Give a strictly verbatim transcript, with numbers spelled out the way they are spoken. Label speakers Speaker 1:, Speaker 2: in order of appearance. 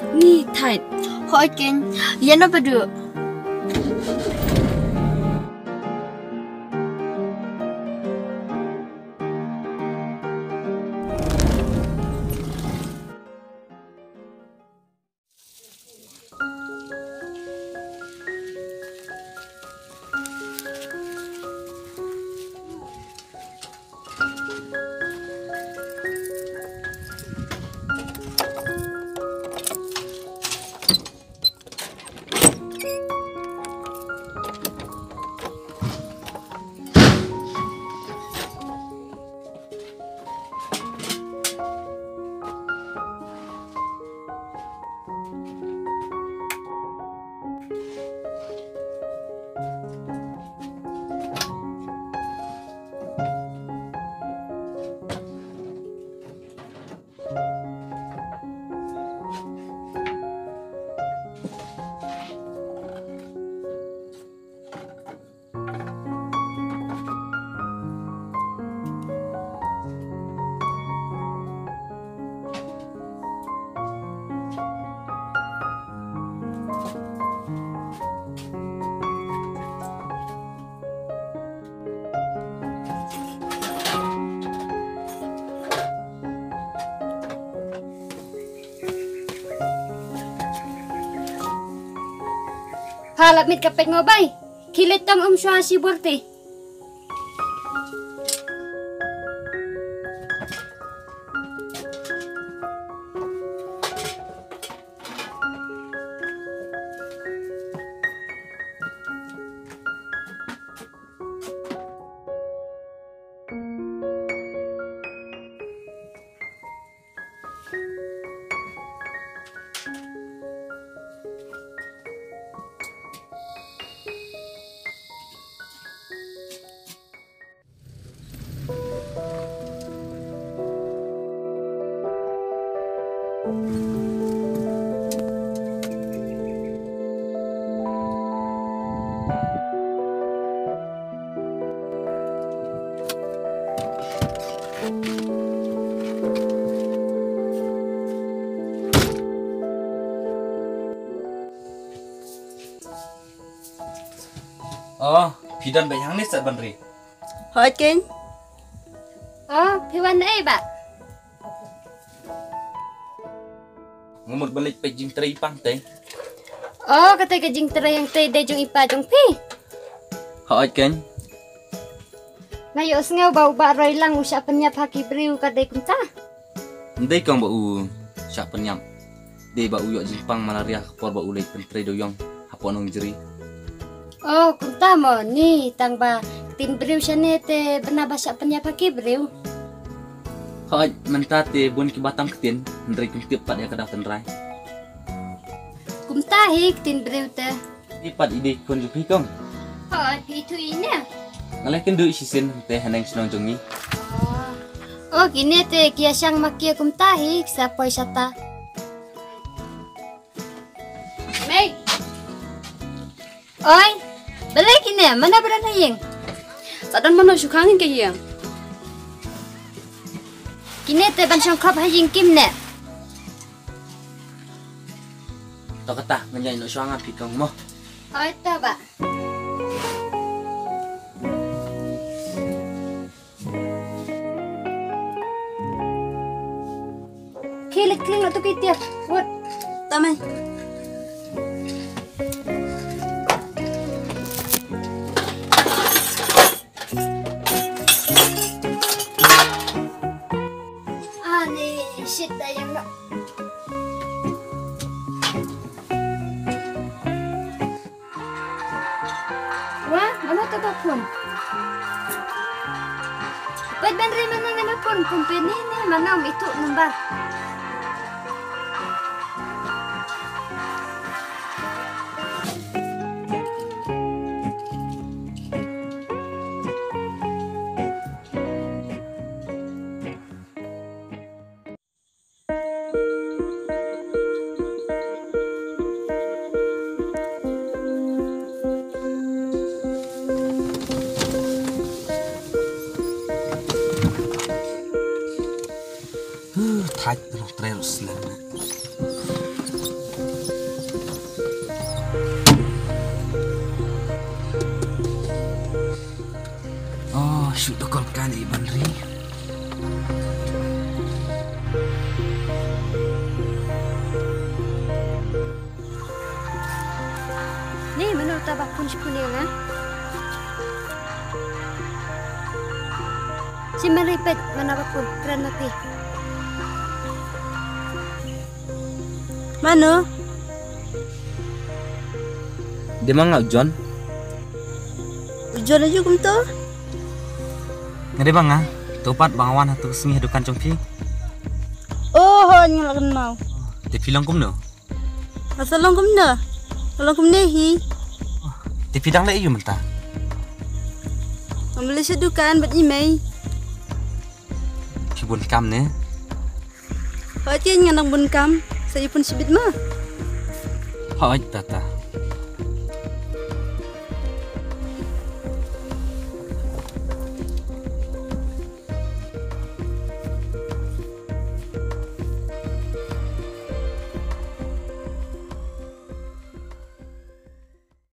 Speaker 1: Ni tight. Hỏi kênh, yên nó bà được. Halap mit kapit ngo bay. Kilit tam um syua si burti.
Speaker 2: Oh, Pidan bay hang ni sat banri.
Speaker 1: Hỏi kênh. Oh, Piwan eh ba.
Speaker 2: Ngumut balik pe jing teri pang te.
Speaker 1: Oh, kata ka jing tera yang teh de jong ipa jong pi.
Speaker 2: Hỏi kênh.
Speaker 1: Ngayo sngaw bau ba roy lang usya penyap haki briu ka de kunta.
Speaker 2: Ndai kang ba u syak penyam. De ba u yo jing pang malaria por ba u lei pen tre doyong hapon ong jeri.
Speaker 1: Oh, kunta mo ni tang ba tin briu syane te bena basya penyap haki briu.
Speaker 2: Hỏi mentate bun ki batang ketin ndrai kum tiap pat ya kada tenrai.
Speaker 1: Kumta hik tin briu te.
Speaker 2: Ipat ide kon ju pikong.
Speaker 1: Hỏi pi tu ini.
Speaker 2: Ngalai ken du isisin te hanang sinong jongi.
Speaker 1: Oh, gini te kia syang makia kumta hik sa poi sata. Mei. Oi, balik ini mana beran hayeng?
Speaker 3: Sadan mana syukangin ke yang?
Speaker 1: Kini te ban syang kap hayeng kim ne.
Speaker 2: To kata nganyai no syanga pikong mo.
Speaker 1: Oi ta ba. Kilik kling atau kita, buat
Speaker 3: Taman.
Speaker 1: Ani shit dah yang nak. Wah, mana tu pun? Baik bandri mana nama pun company ni mana itu nombor.
Speaker 2: Thaj terus terus lama. Kan Iban ri.
Speaker 1: Nih menurut abah pun kuning ah. Si meripet menapa pun keren mati.
Speaker 3: Mana?
Speaker 2: Dia mangga John.
Speaker 3: Ujuan aja kum tu.
Speaker 2: Ngade bang ah. Topat bangawan atau semi hadukan congpi.
Speaker 3: Oh, ngalakan mau.
Speaker 2: Te pilang kum no.
Speaker 3: Asal long kum dah. Long kum nehi.
Speaker 2: Te pidang le iyo mentah.
Speaker 3: Ambil sedukan buat imei.
Speaker 2: Kibun kam ne.
Speaker 3: Kau aja nganang bun kam. Saya pun sibit mah.
Speaker 2: Hai tata.